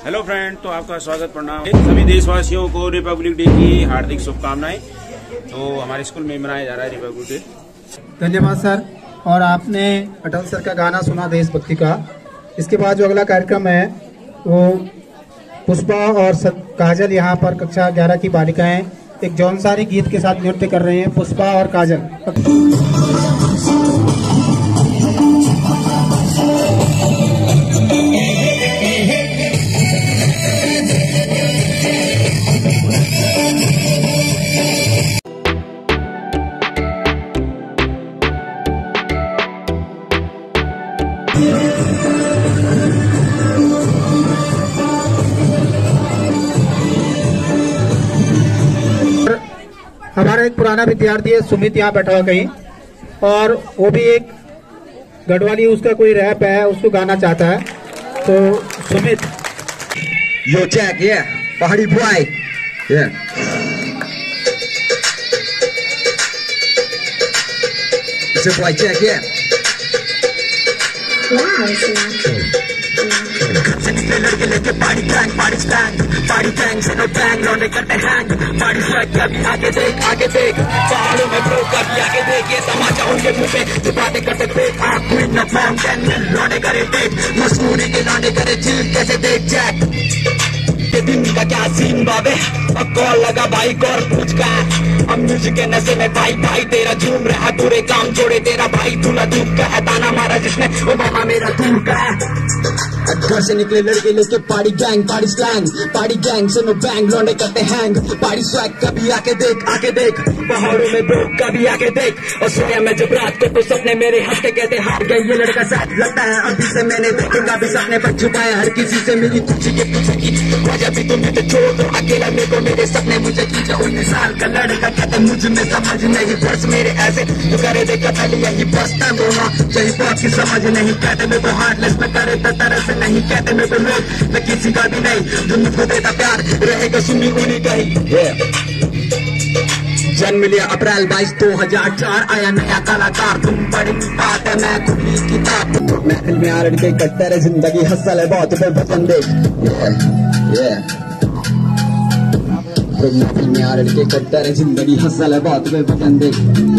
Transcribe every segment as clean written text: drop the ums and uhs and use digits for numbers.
Hello friend, तो आपका स्वागत प्रणाम। सभी देशवासियों को रिपब्लिक डे की हार्दिक शुभकामनाएं। तो हमारे स्कूल में मनाया जा रहा है रिपब्लिक डे। धन्यवाद सर। और आपने अटल सर का गाना सुना देशभक्ति का। इसके बाद जो अगला कार्यक्रम है वो पुष्पा और काजल यहाँ पर कक्षा 11 की बालिकाएं एक जौनसारी गीत के साथ नृत्य कर रहे हैं। पुष्पा और काजल। हमारा एक पुराना विद्यार्थी है सुमित, यहाँ बैठा हुआ कहीं, और वो भी एक गढ़वाली उसका कोई रैप है, उसको गाना चाहता है। तो सुमित, यो चेक ये पहाड़ी बॉय ये इसे बॉय चेक ये लड़के लेके पार्टी गैंग से नो बैंग लौंडे करते हैंग पार्टी स्ट्राइक कभी आगे देख पहाड़ों में ब्रो कभी आगे देख ये तमाचा उनके मुंह पे जो बातें करते फेक आप क्वीन ऑफ माउंटेन लौंडे करे टेक मसूरी के लौंडे करे चिल कैसे देख जैक के दिन का क्या सीन बाबे अब कॉल लगा भाई और पूछ का अब म्यूजिक के नशे में भाई तेरा झूम रहा पूरे काम छोड़े तेरा भाई दूल्हा दूध का है ताना मारा जिसने वो मामा मेरा दूर का है। घर से निकले लड़के लेके पार्टी गैंग से नो बैंग लौंडे करते हैंग पार्टी स्वैग कभी आके देख पहाड़ों में ब्रो कभी आके देख और सोया मैं जब रात को तो सपने मेरे हंसते कहते हार गए ये लड़का साथ लगता है अभी से मैंने देखूंगा भी सपने पर छुपाया हर किसी से मिली खुशी के पीछे की वजह भी तुम मुझे छोड़ दो अकेला मेरे को मेरे सपने मुझे खींचा 19 साल का लड़का कहते मुझ में समझ नहीं बस मेरे ऐसे जो करे देखा था यही बसता बोला यही बात की समझ नहीं कहते मेरे को हार्टलेस में करे तरह से नहीं कहते मेरे को लोग मैं किसी का भी नहीं जो मुझको देता प्यार रहेगा सुनी उन्हीं का ही। जन्म लिया अप्रैल 22 2004 आया नया कलाकार तुम बड़ी बात है मैं खुली किताब महफिल में आरड़ के कट्टर है जिंदगी हसल है बहुत पे बचन देख महफिल में आरड़ के कट्टर है जिंदगी हसल है बहुत पे बचन देख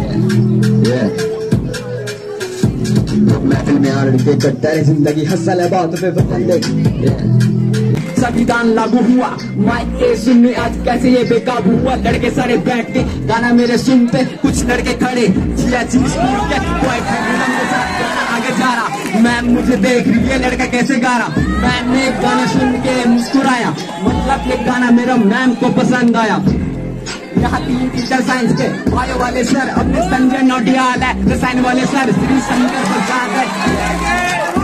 महफिल में आरड़ के कट्टर है जिंदगी हसल है बहुत पे बचन देख। संविधान लागू हुआ माइक के सुनने आज कैसे ये बेकाबू हुआ लड़के सारे बैठ के गाना मेरे सुनते कुछ लड़के खड़े आगे जा रहा मैम मुझे देख रही ये लड़का कैसे गा रहा मैम ने गाना सुन के मुस्कुराया मतलब ये गाना मेरा मैम को पसंद आया। यहाँ 3 टीचर साइंस के बायो वाले सर अपने संजय नोटियाल है रसायन वाले सर श्री शंकर प्रसाद है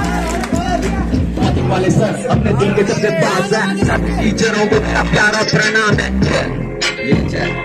वाले सर अपने दिल के सबसे पास है सब टीचरों को मेरा प्यारा प्रणाम है।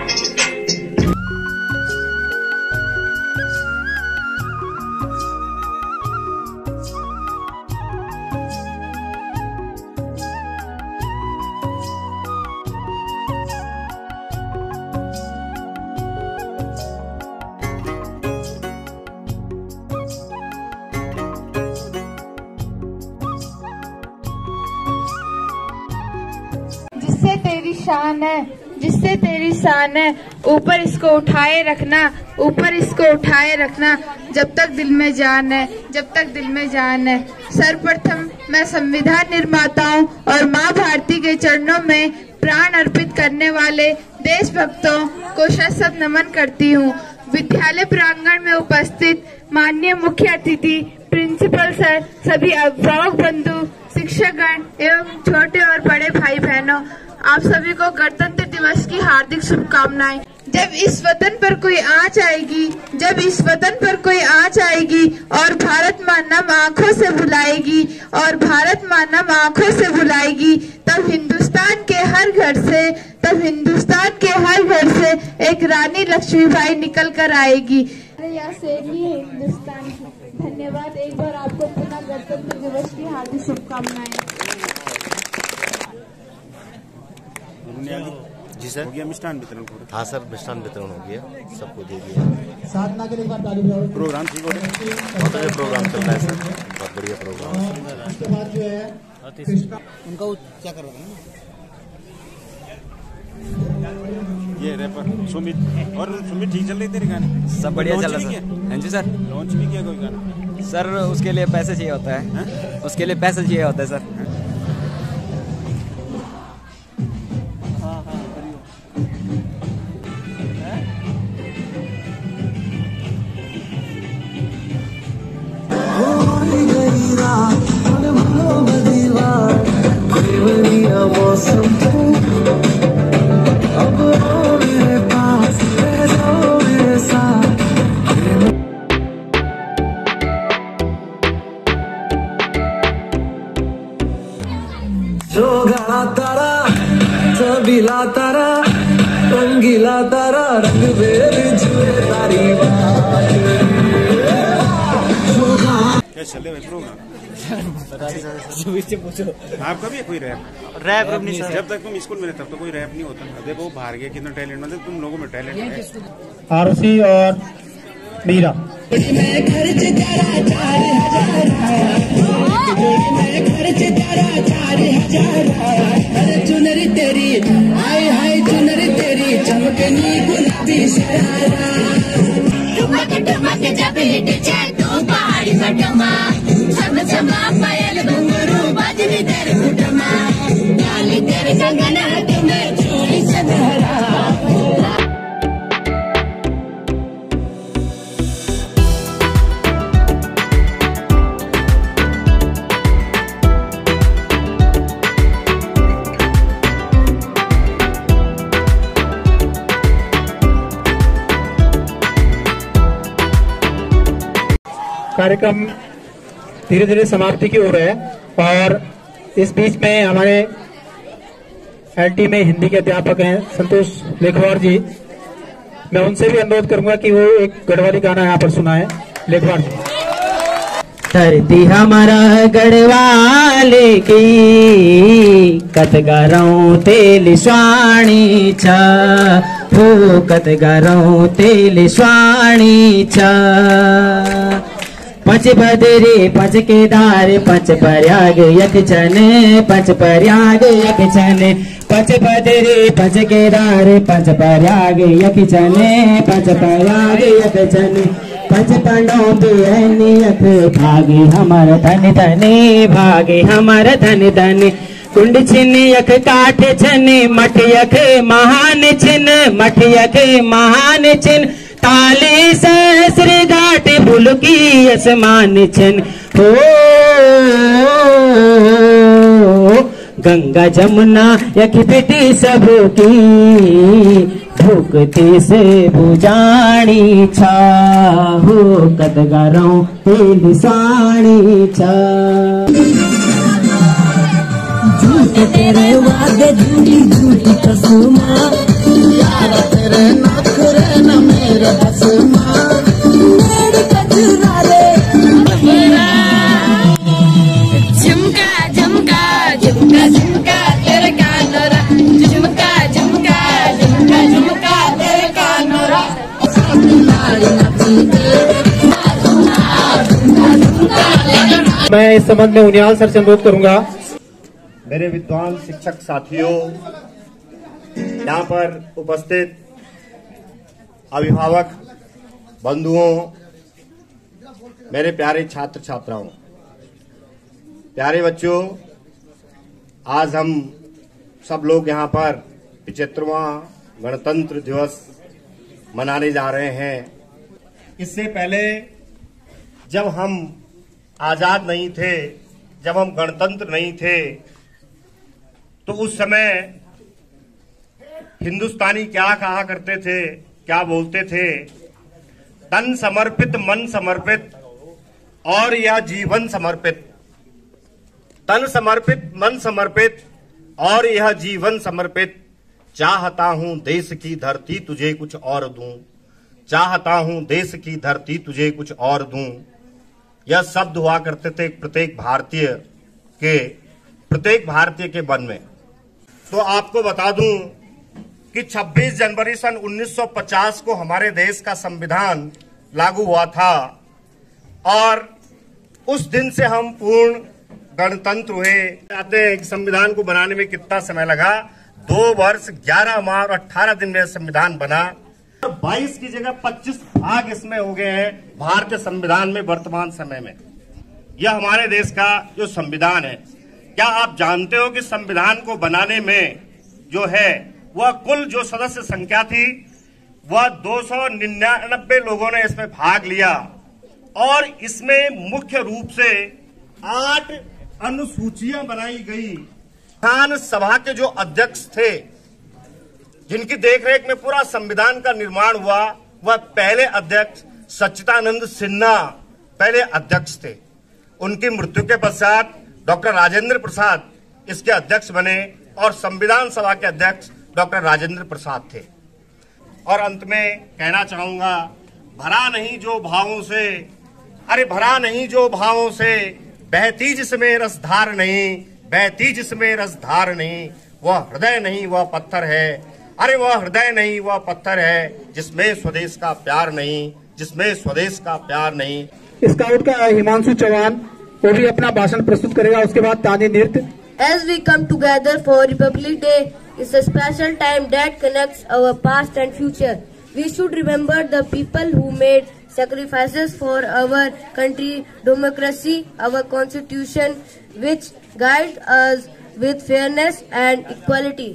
जिससे तेरी शान है ऊपर इसको उठाए रखना जब तक दिल में जान है सर्वप्रथम मैं संविधान निर्माताओं और माँ भारती के चरणों में प्राण अर्पित करने वाले देशभक्तों को शत नमन करती हूँ। विद्यालय प्रांगण में उपस्थित माननीय मुख्य अतिथि प्रिंसिपल सर सभी अभिभावक बंधु शिक्षकगण एवं छोटे और बड़े भाई बहनों आप सभी को गणतंत्र दिवस की हार्दिक शुभकामनाएं। जब इस वतन पर कोई आँच आएगी और भारत माँ नम आँखों से बुलाएगी तब हिंदुस्तान के हर घर से एक रानी लक्ष्मीबाई निकल कर आएगी। यह सेनी है हिंदुस्तान की। धन्यवाद। एक बार आपको पुनः गणतंत्र दिवस की हार्दिक शुभकामनाएं। जी सर, हो गया मिष्ठान वितरण? हाँ सर, मिष्ठान वितरण हो गया, सबको दे दिया। साधना के लिए प्रोग्राम ठीक हो रहा है, बहुत बढ़िया प्रोग्राम चल रहा है सर, बहुत बढ़िया प्रोग्राम। उसके बाद जो है उनका क्या कर रहा है ये रैपर सुमित। और सुमित ठीक चल रही तेरे गाने? सब बढ़िया चल रहा है सर। हाँ जी सर। लॉन्च भी किया कोई गाना? सर उसके लिए पैसे चाहिए होता है। उसके लिए पैसे चाहिए होता है सर। जो गाना तारा सबीला तारा रंगीला तारा रंग बेर जुए तारी क्या चले भाई प्रोग्राम? पूछो। आपका भी है कोई रैप नहीं सर? जब तक तुम स्कूल में थे तब तो कोई रैप नहीं होता। देखो बाहर गया कितना टैलेंट, मतलब तुम लोगों में टैलेंट है। आरसी और मीरा चुनरी तेरी हाय हाय चुनरी तेरी चमकनी गुलाबी शरारा ठुमक ठुमक जब हिट जाए तो पहाड़ी बटमा छम छमा पायल घुंघरू बाजरी तेरे घुटमा डाली तेरे कंगना तुम्हें चोली सधरा। कार्यक्रम धीरे धीरे समाप्ति की ओर है और इस बीच में हमारे एलटी में हिंदी के अध्यापक हैं संतोष लेखवार जी। मैं उनसे भी अनुरोध करूंगा कि वो एक गढ़वाली गाना यहाँ पर सुनाए। लेखवार जी। धरती हमारा गढ़वाले की कतगारों तेल स्वाणी छा हो कतगारों तेल स्वाणी छा पंच बदरे पंच केदार पंच प्रयाग यक छन पंच प्रयाग यक छन पंच बदरे पंच केदार पंच प्रयाग यक छन पंच प्रयाग यक छन पंच पांडव बेअनी यक भागे हमार धन धनी भागे हमार धन धनी कुंड छिन यक काठ छन मठ यक महान छिन मठ यक महान छिन ताली सहस्र घाट बुलकी आसमान छन हो गंगा जमुना यक बेटी सबकी भूखती से बुझानी छा हो कदगारों तेल साणी छा झूठ तेरे वादे झूठी झूठी कसमा यार तेरे नखरे न मेरे हसमा मेरे कचरा रे झुमका झुमका झुमका झुमका तेरे कानोरा झुमका झुमका झुमका झुमका तेरे कानोरा मैं इस संबंध में उनियाल सर से अनुरोध करूंगा। मेरे विद्वान शिक्षक साथियों, यहाँ पर उपस्थित अभिभावक बंधुओं, मेरे प्यारे छात्र छात्राओं, प्यारे बच्चों, आज हम सब लोग यहाँ पर 75वां गणतंत्र दिवस मनाने जा रहे हैं। इससे पहले जब हम आजाद नहीं थे, जब हम गणतंत्र नहीं थे, तो उस समय हिंदुस्तानी क्या कहा करते थे, क्या बोलते थे? तन समर्पित मन समर्पित और यह जीवन समर्पित। तन समर्पित मन समर्पित और यह जीवन समर्पित। चाहता हूं देश की धरती तुझे कुछ और दूं, चाहता हूं देश की धरती तुझे कुछ और दूं। यह शब्द हुआ करते थे प्रत्येक भारतीय के मन में। तो आपको बता दूं कि 26 जनवरी सन 1950 को हमारे देश का संविधान लागू हुआ था और उस दिन से हम पूर्ण गणतंत्र हुए। आते हैं कि संविधान को बनाने में कितना समय लगा। 2 वर्ष 11 माह और 18 दिन में संविधान बना। 22 की जगह 25 भाग इसमें हो गए हैं भारतीय संविधान में वर्तमान समय में। यह हमारे देश का जो संविधान है, क्या आप जानते हो कि संविधान को बनाने में जो है वह कुल जो सदस्य संख्या थी वह 299 लोगों ने इसमें भाग लिया और इसमें मुख्य रूप से 8 अनुसूचियां बनाई गई। विधान सभा के जो अध्यक्ष थे जिनकी देखरेख में पूरा संविधान का निर्माण हुआ वह पहले अध्यक्ष सच्चिदानंद सिन्हा पहले अध्यक्ष थे। उनकी मृत्यु के पश्चात डॉक्टर राजेंद्र प्रसाद इसके अध्यक्ष बने और संविधान सभा के अध्यक्ष डॉक्टर राजेंद्र प्रसाद थे। और अंत में कहना चाहूंगा, भरा नहीं जो भावों से, अरे भरा नहीं जो भावों से, बहती जिसमें रसधार नहीं, बहती जिसमें रसधार नहीं, वह हृदय नहीं वह पत्थर है, अरे वह हृदय नहीं वह पत्थर है, जिसमें स्वदेश का प्यार नहीं, जिसमें स्वदेश का प्यार नहीं। स्काउट का हिमांशु चौहान वो भी अपना भाषण प्रस्तुत करेगा, उसके बाद ताली नृत्य। As we come together for Republic Day, it's a special time that connects our past and future. We should remember the people who made sacrifices for our country, democracy, our constitution, which guides us with fairness and equality.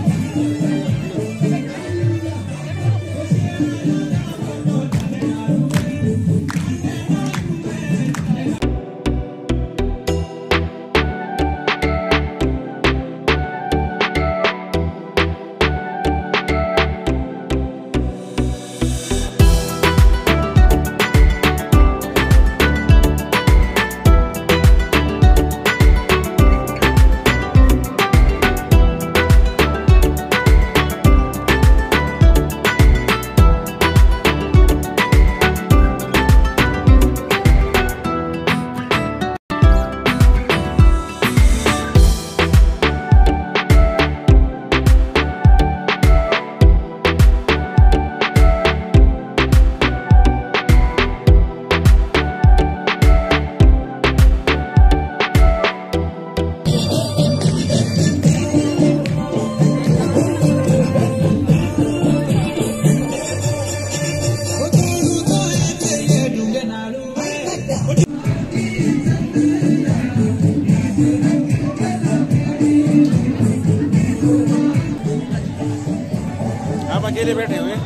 आप अकेले बैठे हुए।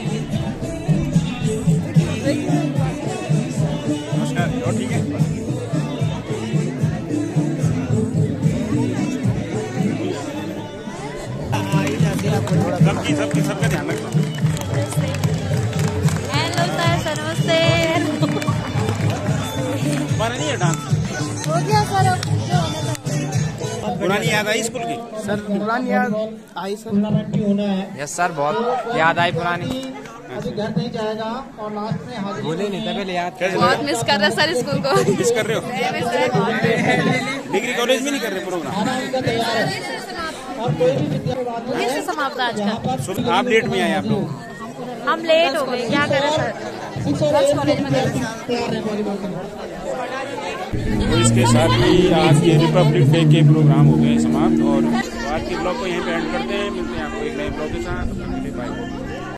नमस्कार, और ठीक है। सबका ध्यान रखना। नमस्ते। हमारा नहीं है डांस हो गया सर। पुरानी याद आई स्कूल की? सर पुरानी याद आई सर। होना है। यस सर, बहुत याद आई पुरानी। अभी घर नहीं जाएगा और लास्ट में हाजिर भूले नहीं था, पहले याद। बहुत मिस कर रहे सर स्कूल को। मिस कर रहे हो? डिग्री कॉलेज में नहीं कर रहे प्रोग्राम? और कोई भी विद्यार्थी कैसे समाप्त आज का? आप लेट में आए आप लोग? हम लेट हो गए, क्या करें सर, कॉलेज में गए। तो इसके साथ ही आज के रिपब्लिक डे के प्रोग्राम हो गए समाप्त और आज के ब्लॉग को यहीं पे एंड करते हैं। मिलते हैं आपको एक नए ब्लॉग के साथ। बाय।